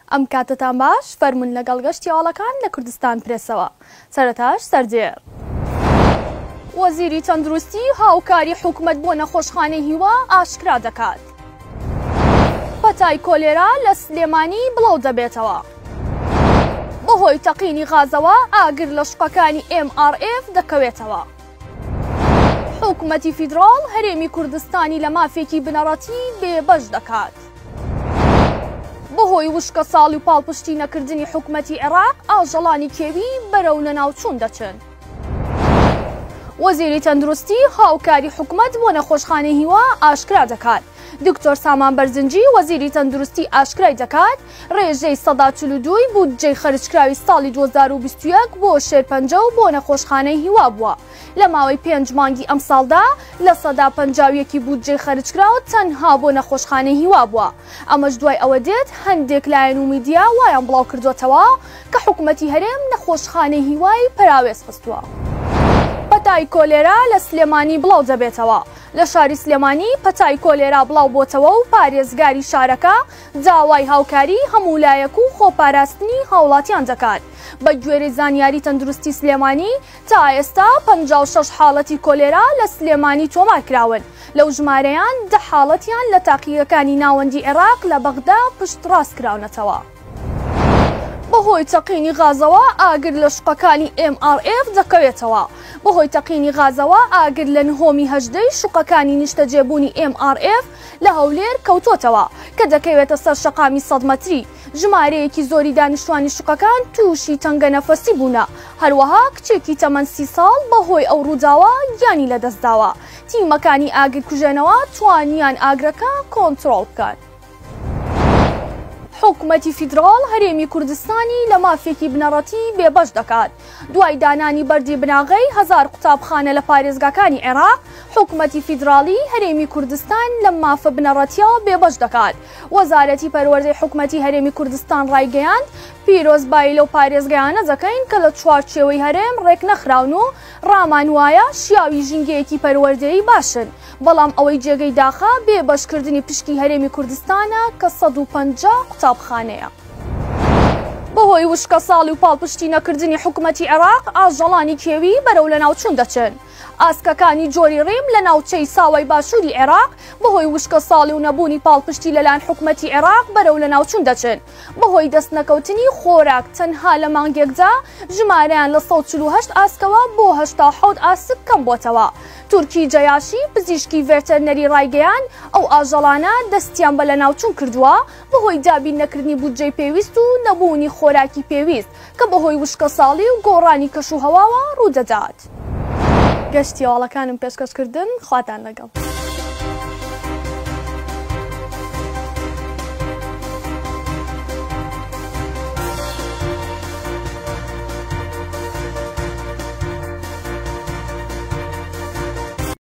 ئەم کاتتان باش فەرموون لەگەڵ گەشتی هەواڵەکان لە کوردستان پرێسەوە. سەرەتاش سەرجێر. وەزیری تەندروستی هاوکاری حکوومەت بۆ نەخۆشخانەی هیوا ئاشکرا دەکات. پەتای کۆلێرا لە سلێمانی بڵاو دەبێتەوە. بەهۆی تەقینی غازەوە ئاگر لە شوقەکانی MRF دەکەوێتەوە. حکوومەتی فیدراڵ هەرێمی کوردستانی لە مافێکی بنەڕەتی بێبەش دەکات. بەهۆی وشکە ساڵی و پاڵپشتی نەکردنی حکوومەتی عێراق ئاژەڵانی کێوی بەرەو لە ناوچوون دەچن. وەزیری تەندروستی هاوکاری حکوومەت بۆ نەخۆشخانەی هیوا ئاشکرا دەکات. دکتۆر سامان بەرزنجی وەزیری تەندروستی ئاشکرای دەکات ڕێژەی 142 بودجەی خەرجکراوی ساڵی 2021 بۆ شێرپەنجە و بۆ نەخۆشخانەی هیوا بووە. لە ماوەی 5 مانگی ئەم ساڵدا لە 151 بودجەی خەرجکراوە تەنها بۆ نەخۆشخانەی هیوا بووە. ئەمەش دوای ئەوە دێت هەندێک لایەن و میدیا وایان بڵاو کردوتەوە کە حکوومەتی هەرێم نەخۆشخانەی هیوای پەراوێز خستووە. پەتای کۆلێرا لە سلێمانی بڵاو دەبێتەوە. لە شاری سلێمانی پەتای کۆلێرا بڵاو بۆتەوە و پارێزگاری شارەکە داوای هاوکاری هەمولایەک و خۆپاراستنی هاوڵاتیان دەکات. بە گوێرەی زانیاری تەندروستی سلێمانی تا ئێستا 56 حاڵەتی کۆلێرا لە سلێمانی تۆمار کراون. لەو ژمارەیان 10 حاڵەتیان لە تاقیەکانی ناوەندی عێراق لە بەغدا پشتڕاست کراونەتەوە. بەهۆی تەقینی غازەوە ئاگر لە شوقەکانی MRF دەکەوێتەوە. بەهۆی تەقینی غازەوە ئاگر لە نهۆمی هەژدەی شوقەکانی نیشتەجێبوونی MRF لە هەولێر کەوتۆتەوە کە دەکەوێتە سەر شەقامی 100 مەتری. ژمارەیەکی زۆری دانیشتوانی شوقەکان تووشی تەنگە نەفەسی بوونە. هەروەها کچێکی تەمەن 30 ساڵ بەهۆی ئەو ڕووداوە گیانی لەدەستداوە. تیمەکانی ئاگر کوژێنەوە توانیان ئاگرەکە کۆنتڕۆڵ بکات. حکوومەتی فیدراڵ هەرێمی کوردستانی لە مافێکی بنەڕەتی بێبەش دەکات. دوای دانانی بەردی بناغەی 1000 قوتابخانە لە پارێزگاکانی عێراق، حکوومەتی فیدراڵی هەرێمی کوردستان لە مافە بنەڕەتیەوە بێبەش دەکات. وەزارەتی پەروەردەی حکوومەتی هەرێمی کوردستان ڕایگەیاند پیرۆزبایی لەو پارێزگایانە دەکەین کە لە چوارچێوەی هەرێم ڕێک نەخراون و ڕامان وایە شیاوی ژینگەیەکی پەروەردەیی باشن. بەڵام ئەوەی جێگەی داخە بێبەشکردنی پشتی هەرێمی کوردستانە کە 150 قوتابخانەیە. بەهۆی وشکە ساڵی و پاڵپشتی نەکردنی حکوومەتی عێراق ئاژەڵانی کێوی بەرەو لە ناوچوون دەچن. ئاسکەکانی جۆری ڕێم لە ناوچەی ساوای باشووری عێراق بەهۆی وشکە ساڵی و نەبوونی پاڵپشتی لەلایەن حکوومەتی عێراق بەرەو لە ناوچوون دەچن. بەهۆی دەست نەکەوتنی خۆراک تەنها لە مانگێکدا ژمارەیان لە 148 ئاسکەوە بۆ 87 ئاسک کەم بۆتەوە. تورکی جەیاشی پزیشکی ڤێتەرنەری ڕایگەیان ئەو ئاژەڵانە دەستیان بە لە ناوچوون کردووە بەهۆی دابین نەکردنی بودجەی پێویست و نەبوونی خۆراکی پێویست کە بەهۆی وشکە ساڵی و گۆڕانی کەشوهەواوە ڕوودەدات. گەشتی هەواڵەکانم پێشکەشکردن خواتان لەگەڵ.